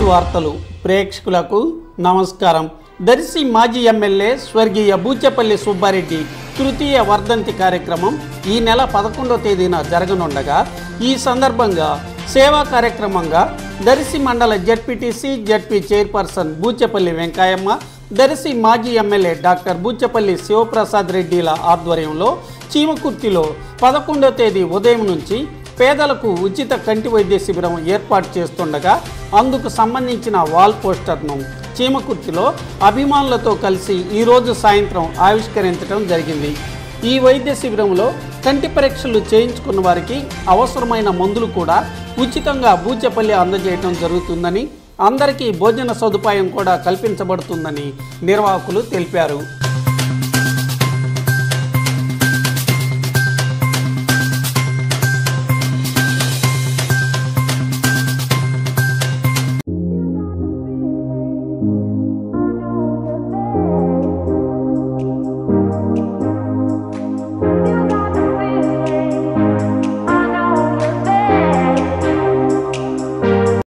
వార్తలు ప్రేక్షకులకు నమస్కారం। దర్శి మాజీ ఎమ్మెల్యే స్వర్గీయ బూచేపల్లి సుబ్బారెడ్డి తృతీయ వర్ధంతి కార్యక్రమం ఈ నెల 11వ తేదీన జరగనుండగా ఈ సందర్భంగా సేవా కార్యక్రమంగా దర్శి మండల ZPTC ZP chairperson Buchepalli Venkayamma, Darsi మాజీ ఎమ్మెల్యే డాక్టర్ బూచేపల్లి శివప్రసాద్ రెడ్డిల ఆధ్వర్యంలో చీమకుర్తిలో 11వ తేదీ ఉదయం నుంచి పేదలకు ఉచిత కంటి వైద్య శిబిరం ఏర్పాటు చేస్తుండగా అందుకు సంబంధించిన వాల్ పోస్టర్ను చీమకుర్తిలో అభిమానులతో కలిసి ఈరోజు సాయంత్రం ఆవిష్కరించడం జరిగింది। ఈ వైద్య శిబిరంలో కంటి పరీక్షలు చేయించుకున్న వారికి అవసరమైన మందులు కూడా ఉచితంగా బూచేపల్లి అందజేయడం జరుగుతుందని, అందరికీ భోజన సదుపాయం కూడా కల్పించబడుతుందని నిర్వాహకులు తెలిపారు।